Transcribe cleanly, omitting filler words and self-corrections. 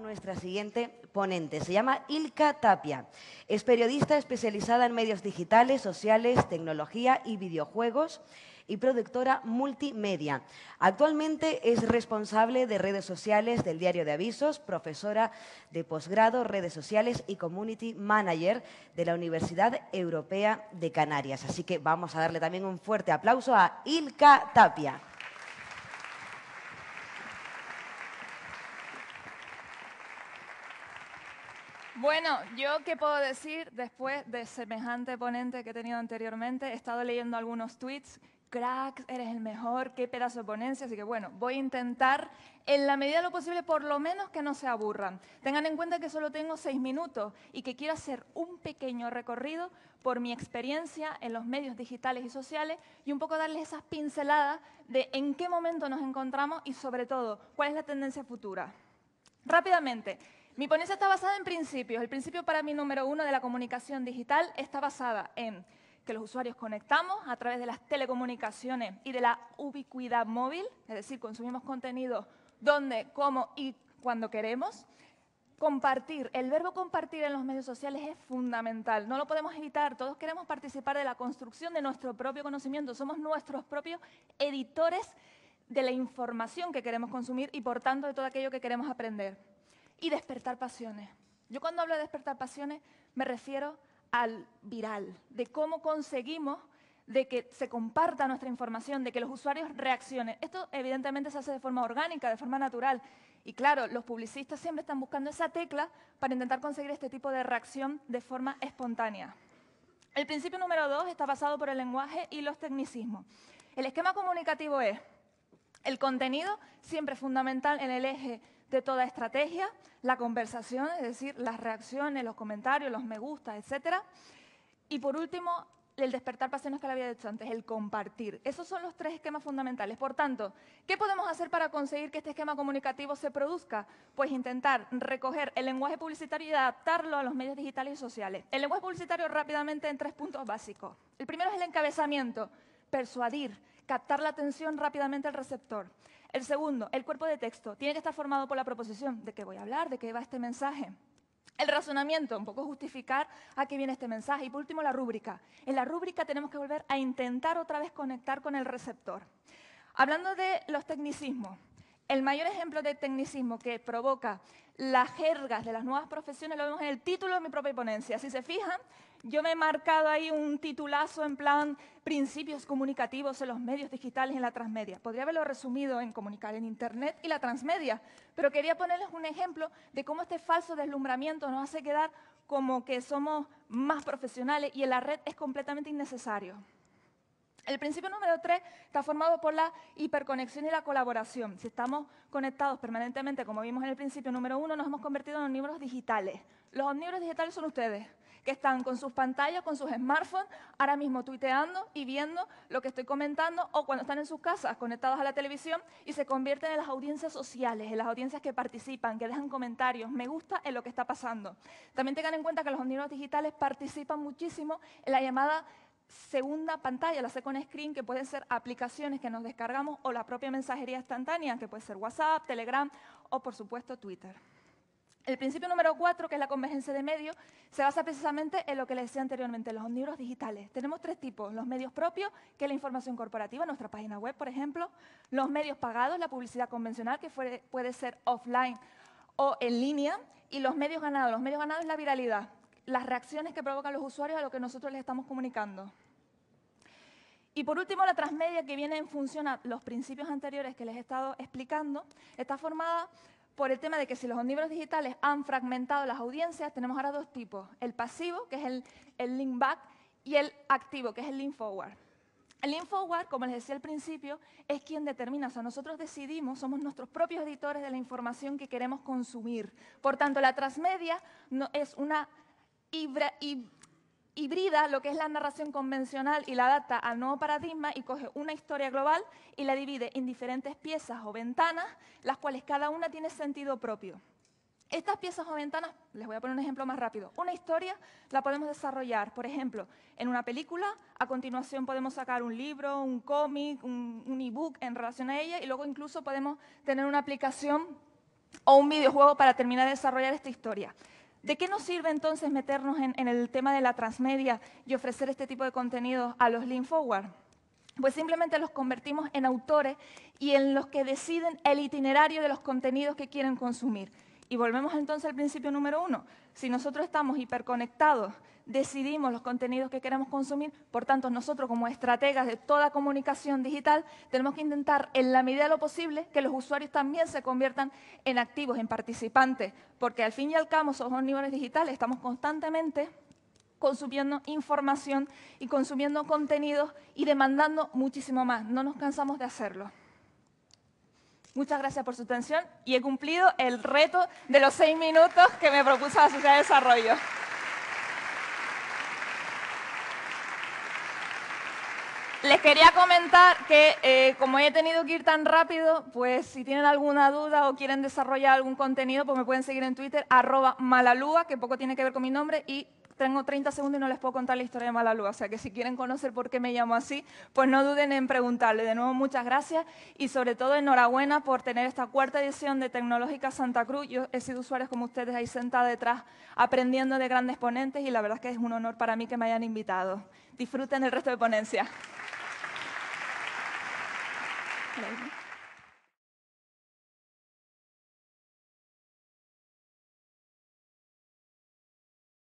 nuestra siguiente ponente. Se llama Ilka Tapia. Es periodista especializada en medios digitales, sociales, tecnología y videojuegos y productora multimedia. Actualmente es responsable de redes sociales del Diario de Avisos, profesora de posgrado, redes sociales y community manager de la Universidad Europea de Canarias. Así que vamos a darle también un fuerte aplauso a Ilka Tapia. Bueno, ¿yo qué puedo decir después de semejante ponente que he tenido anteriormente? He estado leyendo algunos tweets. Crack, eres el mejor, qué pedazo de ponencia. Así que bueno, voy a intentar, en la medida de lo posible, por lo menos que no se aburran. Tengan en cuenta que solo tengo 6 minutos y que quiero hacer un pequeño recorrido por mi experiencia en los medios digitales y sociales y un poco darles esas pinceladas de en qué momento nos encontramos y, sobre todo, cuál es la tendencia futura. Rápidamente. Mi ponencia está basada en principios. El principio para mí número 1 de la comunicación digital está basada en que los usuarios conectamos a través de las telecomunicaciones y de la ubicuidad móvil, es decir, consumimos contenido donde, cómo y cuando queremos. Compartir, el verbo compartir en los medios sociales es fundamental, no lo podemos evitar, todos queremos participar de la construcción de nuestro propio conocimiento, somos nuestros propios editores de la información que queremos consumir y, por tanto, de todo aquello que queremos aprender. Y despertar pasiones. Yo cuando hablo de despertar pasiones me refiero al viral, de cómo conseguimos de que se comparta nuestra información, de que los usuarios reaccionen. Esto evidentemente se hace de forma orgánica, de forma natural. Y claro, los publicistas siempre están buscando esa tecla para intentar conseguir este tipo de reacción de forma espontánea. El principio número 2 está basado por el lenguaje y los tecnicismos. El esquema comunicativo es el contenido, siempre fundamental en el eje de toda estrategia, la conversación, es decir, las reacciones, los comentarios, los me gusta, etcétera. Y por último, el despertar pasiones que le había dicho antes, el compartir. Esos son los 3 esquemas fundamentales. Por tanto, ¿qué podemos hacer para conseguir que este esquema comunicativo se produzca? Pues intentar recoger el lenguaje publicitario y adaptarlo a los medios digitales y sociales. El lenguaje publicitario rápidamente en 3 puntos básicos. El primero es el encabezamiento, persuadir, captar la atención rápidamente al receptor. El segundo, el cuerpo de texto. Tiene que estar formado por la proposición de qué voy a hablar, de qué va este mensaje. El razonamiento, un poco justificar a qué viene este mensaje. Y por último, la rúbrica. En la rúbrica tenemos que volver a intentar otra vez conectar con el receptor. Hablando de los tecnicismos, el mayor ejemplo de tecnicismo que provoca las jergas de las nuevas profesiones lo vemos en el título de mi propia ponencia. Si se fijan, yo me he marcado ahí un titulazo en plan principios comunicativos en los medios digitales y en la transmedia. Podría haberlo resumido en comunicar en Internet y la transmedia, pero quería ponerles un ejemplo de cómo este falso deslumbramiento nos hace quedar como que somos más profesionales y en la red es completamente innecesario. El principio número 3 está formado por la hiperconexión y la colaboración. Si estamos conectados permanentemente, como vimos en el principio número 1, nos hemos convertido en omnívoros digitales. Los omnívoros digitales son ustedes, que están con sus pantallas, con sus smartphones, ahora mismo tuiteando y viendo lo que estoy comentando, o cuando están en sus casas conectados a la televisión y se convierten en las audiencias sociales, en las audiencias que participan, que dejan comentarios, me gusta en lo que está pasando. También tengan en cuenta que los omnívoros digitales participan muchísimo en la llamada segunda pantalla, la second screen, que pueden ser aplicaciones que nos descargamos o la propia mensajería instantánea, que puede ser WhatsApp, Telegram o, por supuesto, Twitter. El principio número 4, que es la convergencia de medios, se basa precisamente en lo que les decía anteriormente, los omnívoros digitales. Tenemos 3 tipos, los medios propios, que es la información corporativa, nuestra página web, por ejemplo, los medios pagados, la publicidad convencional, que puede ser offline o en línea, y los medios ganados. Los medios ganados es la viralidad, las reacciones que provocan los usuarios a lo que nosotros les estamos comunicando. Y por último, la transmedia, que viene en función a los principios anteriores que les he estado explicando, está formada por el tema de que si los omnívoros digitales han fragmentado las audiencias, tenemos ahora 2 tipos. El pasivo, que es el link back, y el activo, que es el link forward. El link forward, como les decía al principio, es quien determina, o sea, nosotros decidimos, somos nuestros propios editores de la información que queremos consumir. Por tanto, la transmedia no es una hibrida lo que es la narración convencional y la adapta al nuevo paradigma y coge una historia global y la divide en diferentes piezas o ventanas, las cuales cada una tiene sentido propio. Estas piezas o ventanas, les voy a poner un ejemplo más rápido. Una historia la podemos desarrollar, por ejemplo, en una película, a continuación podemos sacar un libro, un cómic, un ebook en relación a ella y luego incluso podemos tener una aplicación o un videojuego para terminar de desarrollar esta historia. ¿De qué nos sirve entonces meternos en el tema de la transmedia y ofrecer este tipo de contenidos a los Lean Forward? Pues simplemente los convertimos en autores y en los que deciden el itinerario de los contenidos que quieren consumir. Y volvemos entonces al principio número 1. Si nosotros estamos hiperconectados, decidimos los contenidos que queremos consumir, por tanto, nosotros como estrategas de toda comunicación digital tenemos que intentar, en la medida de lo posible, que los usuarios también se conviertan en activos, en participantes, porque al fin y al cabo somos omnívoros digitales, estamos constantemente consumiendo información y consumiendo contenidos y demandando muchísimo más. No nos cansamos de hacerlo. Muchas gracias por su atención y he cumplido el reto de los 6 minutos que me propuso la Sociedad de Desarrollo. Les quería comentar que, como he tenido que ir tan rápido, pues si tienen alguna duda o quieren desarrollar algún contenido, pues me pueden seguir en Twitter, @Malalúa, que poco tiene que ver con mi nombre, y tengo 30 segundos y no les puedo contar la historia de Malalúa. O sea que si quieren conocer por qué me llamo así, pues no duden en preguntarle. De nuevo, muchas gracias y sobre todo enhorabuena por tener esta 4ª edición de Tecnológica Santa Cruz. Yo he sido usuario como ustedes ahí sentada detrás aprendiendo de grandes ponentes y la verdad es que es un honor para mí que me hayan invitado. Disfruten el resto de ponencia. Hello.